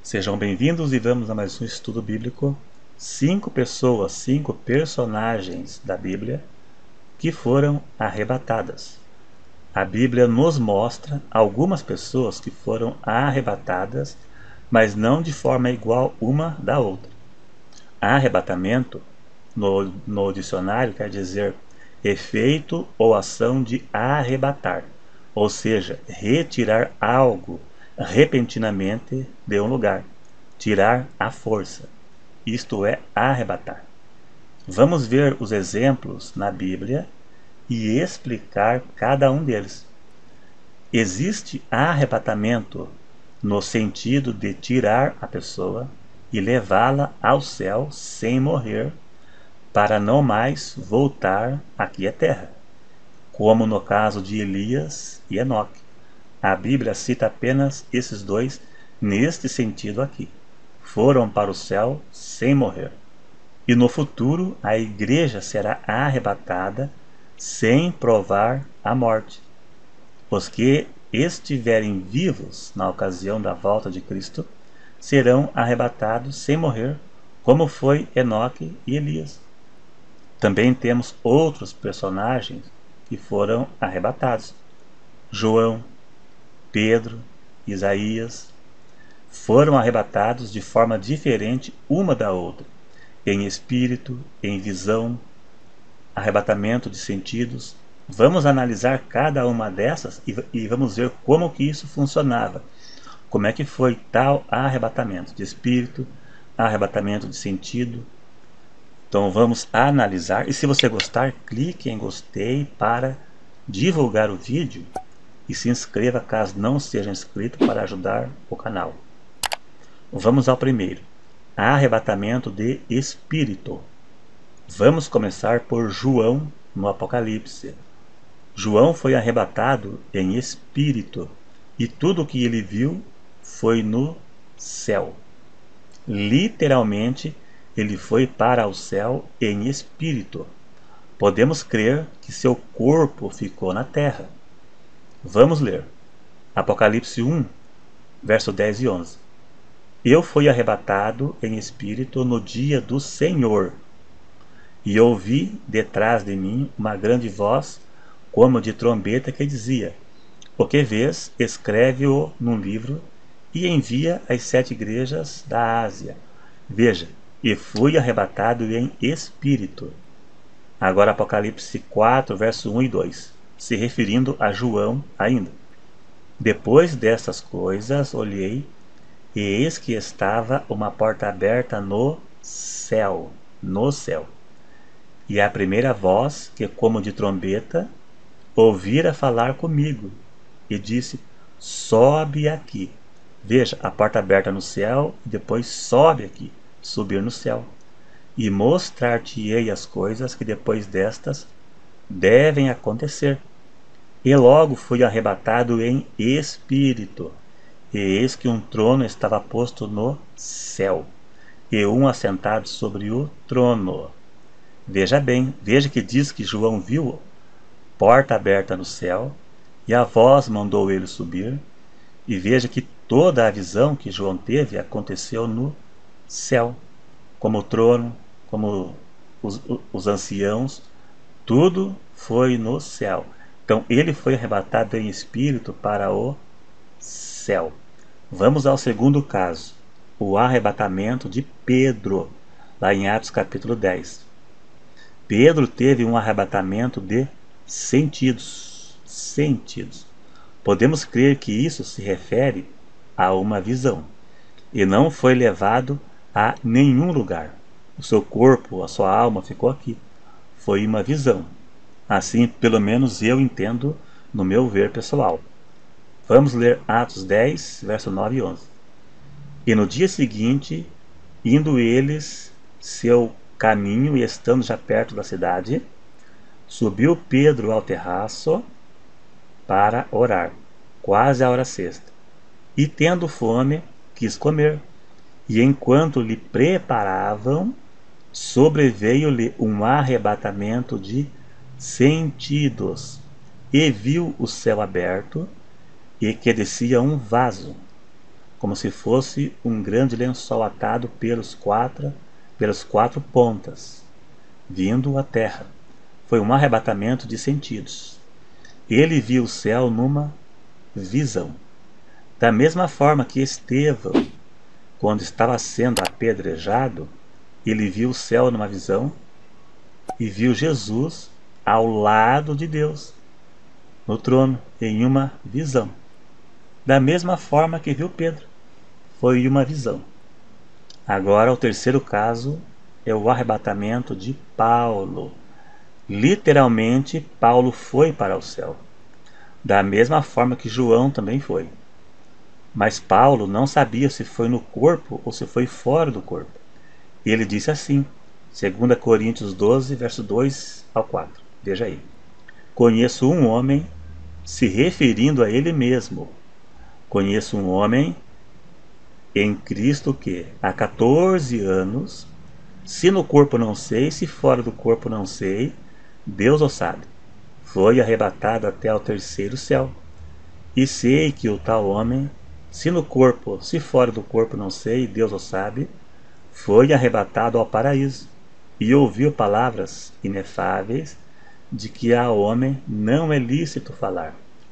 Sejam bem-vindos e vamos a mais um estudo bíblico. 5 pessoas, 5 personagens da Bíblia que foram arrebatadas. A Bíblia nos mostra algumas pessoas que foram arrebatadas, mas não de forma igual uma da outra. Arrebatamento, no dicionário, quer dizer efeito ou ação de arrebatar, ou seja, retirar algo repentinamente de um lugar, tirar à força. Isto é arrebatar. Vamos ver os exemplos na Bíblia e explicar cada um deles. Existe arrebatamento no sentido de tirar a pessoa e levá-la ao céu sem morrer, para não mais voltar aqui à terra, como no caso de Elias e Enoque. A Bíblia cita apenas esses dois neste sentido aqui. Foram para o céu sem morrer. E no futuro a igreja será arrebatada sem provar a morte. Os que estiverem vivos na ocasião da volta de Cristo serão arrebatados sem morrer, como foi Enoque e Elias. Também temos outros personagens que foram arrebatados. João, Pedro, Isaías foram arrebatados de forma diferente uma da outra, em espírito, em visão, arrebatamento de sentidos. Vamos analisar cada uma dessas e vamos ver como que isso funcionava. Como é que foi tal arrebatamento de espírito, arrebatamento de sentido. Então vamos analisar, e se você gostar, clique em gostei para divulgar o vídeo e se inscreva caso não seja inscrito para ajudar o canal. Vamos ao primeiro, arrebatamento de espírito. Vamos começar por João no Apocalipse. João foi arrebatado em espírito e tudo o que ele viu foi no céu. Literalmente, ele foi para o céu em espírito. Podemos crer que seu corpo ficou na terra. Vamos ler. Apocalipse 1, verso 10 e 11. Eu fui arrebatado em espírito no dia do Senhor, e ouvi detrás de mim uma grande voz, como de trombeta, que dizia: O que vês, escreve-o num livro e envia às 7 igrejas da Ásia. Veja, e fui arrebatado em espírito. Agora Apocalipse 4, verso 1 e 2, se referindo a João ainda. Depois destas coisas olhei, e eis que estava uma porta aberta no céu. E a primeira voz, que como de trombeta, ouvira falar comigo, e disse: Sobe aqui. Veja, a porta aberta no céu, e depois sobe aqui, subir no céu. E mostrar-te-ei as coisas que depois destas devem acontecer. E logo fui arrebatado em espírito, e eis que um trono estava posto no céu, e um assentado sobre o trono. Veja bem, veja que diz que João viu porta aberta no céu, e a voz mandou ele subir, e veja que toda a visão que João teve aconteceu no céu, como o trono, como os anciãos, tudo foi no céu. Então ele foi arrebatado em espírito para o céu. Vamos ao segundo caso, o arrebatamento de Pedro, lá em Atos capítulo 10. Pedro teve um arrebatamento de sentidos. Podemos crer que isso se refere a uma visão, e não foi levado a nenhum lugar. O seu corpo, a sua alma ficou aqui. Foi uma visão. Assim, pelo menos eu entendo no meu ver pessoal. Vamos ler Atos 10, verso 9 e 11. E no dia seguinte, indo eles seu caminho e estando já perto da cidade, subiu Pedro ao terraço para orar, quase à hora sexta. E tendo fome, quis comer. E enquanto lhe preparavam, sobreveio-lhe um arrebatamento de sentidos, e viu o céu aberto, e que descia um vaso, como se fosse um grande lençol atado pelas quatro pontas, vindo à terra. Foi um arrebatamento de sentidos. Ele viu o céu numa visão. Da mesma forma que Estevão, quando estava sendo apedrejado, ele viu o céu numa visão e viu Jesus ao lado de Deus, no trono, em uma visão. Da mesma forma que viu Pedro, foi uma visão. Agora, o terceiro caso é o arrebatamento de Paulo. Literalmente, Paulo foi para o céu, da mesma forma que João também foi. Mas Paulo não sabia se foi no corpo ou se foi fora do corpo. Ele disse assim, 2 Coríntios 12, verso 2 ao 4. Veja aí. Conheço um homem, se referindo a ele mesmo. Conheço um homem em Cristo que, há 14 anos, se no corpo não sei, se fora do corpo não sei, Deus o sabe, foi arrebatado até ao terceiro céu. E sei que o tal homem, se no corpo, se fora do corpo não sei, Deus o sabe, foi arrebatado ao paraíso, e ouviu palavras inefáveis, de que a homem não é lícito falar.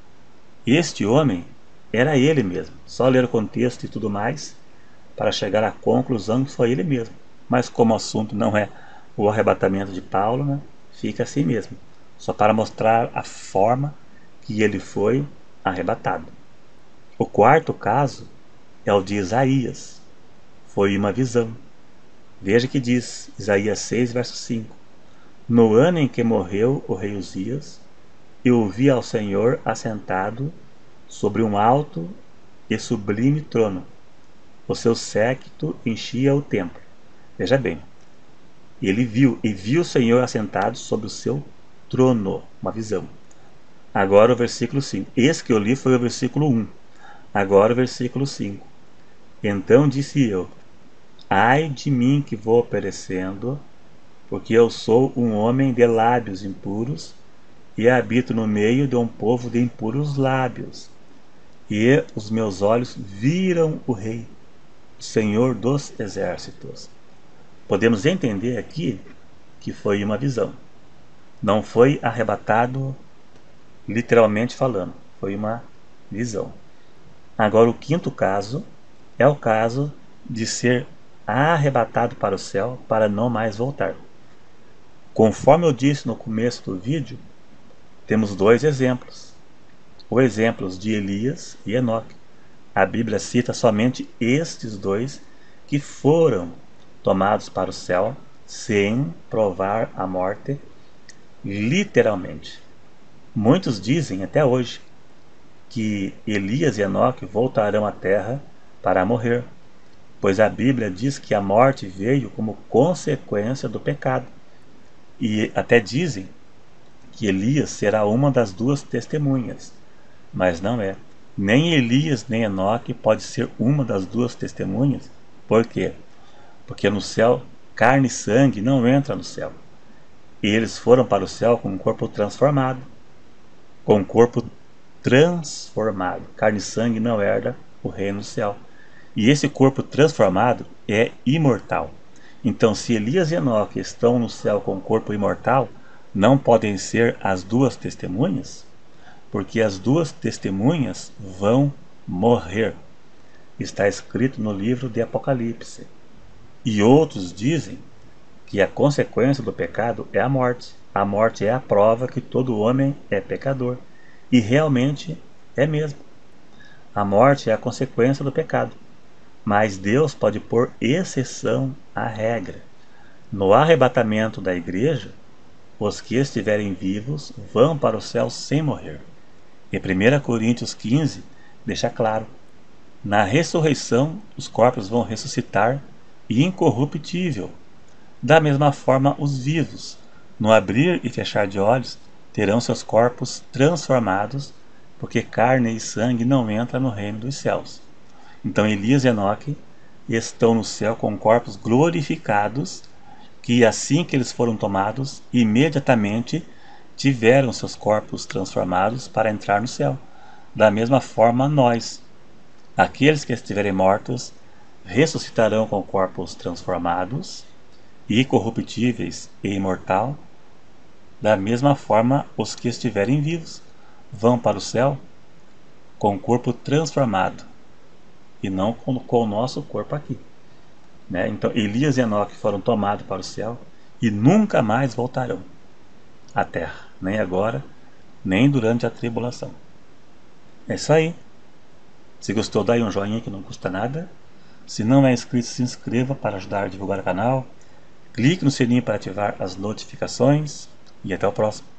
Este homem era ele mesmo, só ler o contexto e tudo mais, para chegar à conclusão que foi ele mesmo. Mas como o assunto não é o arrebatamento de Paulo, né, fica assim mesmo, só para mostrar a forma que ele foi arrebatado. O quarto caso é o de Isaías. Foi uma visão. Veja que diz, Isaías 6, verso 5. No ano em que morreu o rei Uzias, eu vi ao Senhor assentado sobre um alto e sublime trono. O seu séquito enchia o templo. Veja bem, ele viu o Senhor assentado sobre o seu trono, uma visão. Agora o versículo 5. Esse que eu li foi o versículo 1. Agora o versículo 5. Então disse eu, ai de mim que vou perecendo, porque eu sou um homem de lábios impuros, e habito no meio de um povo de impuros lábios. E os meus olhos viram o Rei, o Senhor dos Exércitos. Podemos entender aqui que foi uma visão. Não foi arrebatado literalmente falando, foi uma visão. Agora o quinto caso é o caso de ser arrebatado para o céu para não mais voltar. Conforme eu disse no começo do vídeo, temos dois exemplos. Os exemplos de Elias e Enoque. A Bíblia cita somente estes dois que foram tomados para o céu sem provar a morte literalmente. Muitos dizem até hoje que Elias e Enoque voltarão à terra para morrer, pois a Bíblia diz que a morte veio como consequência do pecado. E até dizem que Elias será uma das duas testemunhas, mas não é. Nem Elias nem Enoque pode ser uma das duas testemunhas. Por quê? Porque no céu, carne e sangue não entra no céu. E eles foram para o céu com um corpo transformado. Com um corpo transformado. Carne e sangue não herda o reino do céu. E esse corpo transformado é imortal. Então, se Elias e Enoque estão no céu com um corpo imortal, não podem ser as duas testemunhas? Porque as duas testemunhas vão morrer. Está escrito no livro de Apocalipse. E outros dizem que a consequência do pecado é a morte. A morte é a prova que todo homem é pecador. E realmente é mesmo. A morte é a consequência do pecado. Mas Deus pode pôr exceção à regra. No arrebatamento da igreja, os que estiverem vivos vão para o céu sem morrer. E 1 Coríntios 15 deixa claro, na ressurreição os corpos vão ressuscitar incorruptível. Da mesma forma os vivos, no abrir e fechar de olhos, terão seus corpos transformados, porque carne e sangue não entram no reino dos céus. Então Elias e Enoque estão no céu com corpos glorificados, que assim que eles foram tomados, imediatamente tiveram seus corpos transformados para entrar no céu. Da mesma forma nós, Aqueles que estiverem mortos ressuscitarão com corpos transformados, incorruptíveis e imortal. Da mesma forma, os que estiverem vivos vão para o céu com o corpo transformado, e não com o nosso corpo aqui. Então Elias e Enoque foram tomados para o céu e nunca mais voltarão à terra, nem agora, nem durante a tribulação. É isso aí. Se gostou, dá aí um joinha que não custa nada. Se não é inscrito, se inscreva para ajudar a divulgar o canal. Clique no sininho para ativar as notificações. E até o próximo.